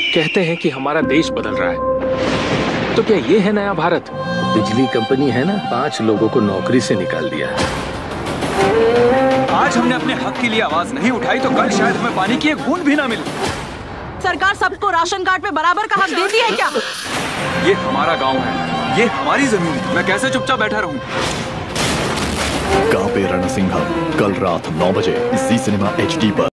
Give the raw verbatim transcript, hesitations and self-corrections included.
कहते हैं कि हमारा देश बदल रहा है, तो क्या ये है नया भारत? बिजली कंपनी है ना, पांच लोगों को नौकरी से निकाल दिया। आज हमने अपने हक के लिए आवाज नहीं उठाई तो कल शायद हमें पानी की एक बूंद भी ना मिले। सरकार सबको राशन कार्ड पे बराबर का हक देती है क्या? ये हमारा गांव है, ये हमारी जमीन है, मैं कैसे चुपचाप बैठा रहूं? कांपे रणसिंघम कल रात नौ बजे जी सिनेमा एच डी पर।